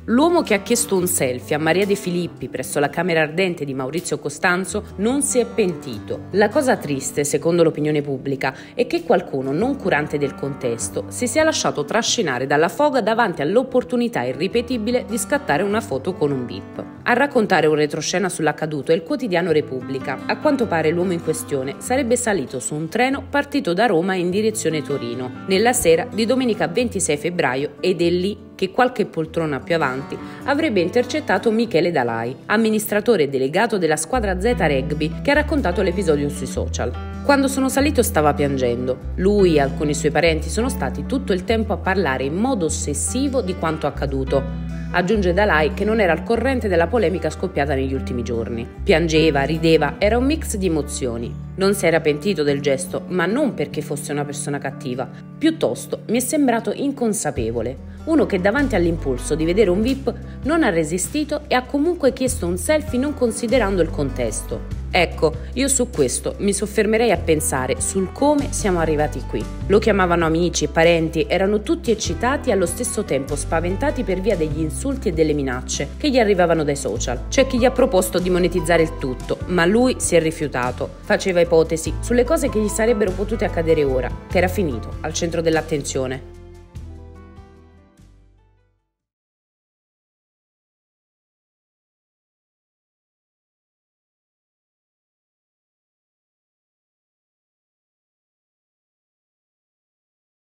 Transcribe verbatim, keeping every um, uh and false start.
L'uomo che ha chiesto un selfie a Maria De Filippi presso la camera ardente di Maurizio Costanzo non si è pentito. La cosa triste, secondo l'opinione pubblica, è che qualcuno non curante del contesto si sia lasciato trascinare dalla foga davanti all'opportunità irripetibile di scattare una foto con un V I P. A raccontare un retroscena sull'accaduto è il quotidiano Repubblica. A quanto pare l'uomo in questione sarebbe salito su un treno partito da Roma in direzione Torino nella sera di domenica ventisei febbraio ed è lì che qualche poltrona più avanti avrebbe intercettato Michele Dalai, amministratore delegato della squadra Z Rugby, che ha raccontato l'episodio sui social. Quando sono salito stava piangendo. Lui e alcuni suoi parenti sono stati tutto il tempo a parlare in modo ossessivo di quanto accaduto. Aggiunge Dalai che non era al corrente della polemica scoppiata negli ultimi giorni. Piangeva, rideva, era un mix di emozioni. Non si era pentito del gesto, ma non perché fosse una persona cattiva. Piuttosto mi è sembrato inconsapevole. Uno che davanti all'impulso di vedere un V I P non ha resistito e ha comunque chiesto un selfie non considerando il contesto. Ecco, io su questo mi soffermerei a pensare sul come siamo arrivati qui. Lo chiamavano amici, parenti, erano tutti eccitati e allo stesso tempo spaventati per via degli insulti e delle minacce che gli arrivavano dai social. C'è chi gli ha proposto di monetizzare il tutto, ma lui si è rifiutato. Faceva ipotesi sulle cose che gli sarebbero potute accadere ora, che era finito al centro dell'attenzione.